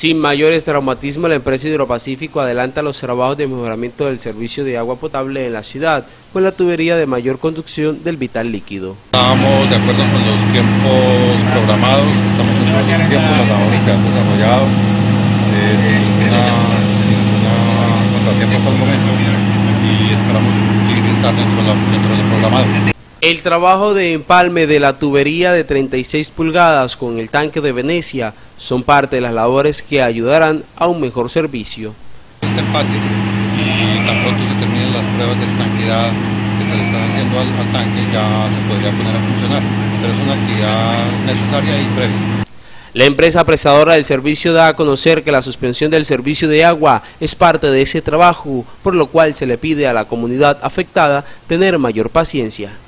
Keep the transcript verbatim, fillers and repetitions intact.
Sin mayores traumatismos, la empresa Hidropacífico adelanta los trabajos de mejoramiento del servicio de agua potable en la ciudad, con la tubería de mayor conducción del vital líquido. Estábamos de acuerdo con los tiempos programados, estamos en los tiempos, la labor que han desarrollado, eh, sin ninguna, ninguna contratiempo hasta el momento, y esperamos cumplir estar dentro de, la, dentro de lo programado. El trabajo de empalme de la tubería de treinta y seis pulgadas con el tanque de Venecia son parte de las labores que ayudarán a un mejor servicio. Este empate, y tan pronto se terminen las pruebas de estanqueidad que se le están haciendo al, al tanque, ya se podría poner a funcionar, pero es una actividad necesaria y previa. La empresa prestadora del servicio da a conocer que la suspensión del servicio de agua es parte de ese trabajo, por lo cual se le pide a la comunidad afectada tener mayor paciencia.